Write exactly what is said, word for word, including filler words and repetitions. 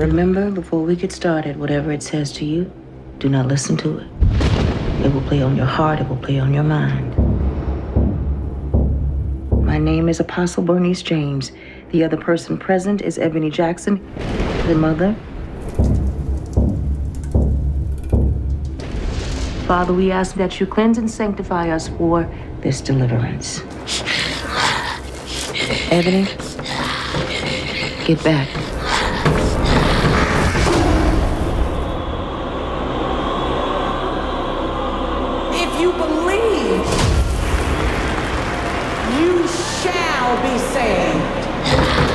Remember, before we get started, whatever it says to you, do not listen to it. It will play on your heart, it will play on your mind. My name is Apostle Bernice James. The other person present is Ebony Jackson, the mother. Father, we ask that you cleanse and sanctify us for this deliverance. Ebony, get back. If you believe, you shall be saved.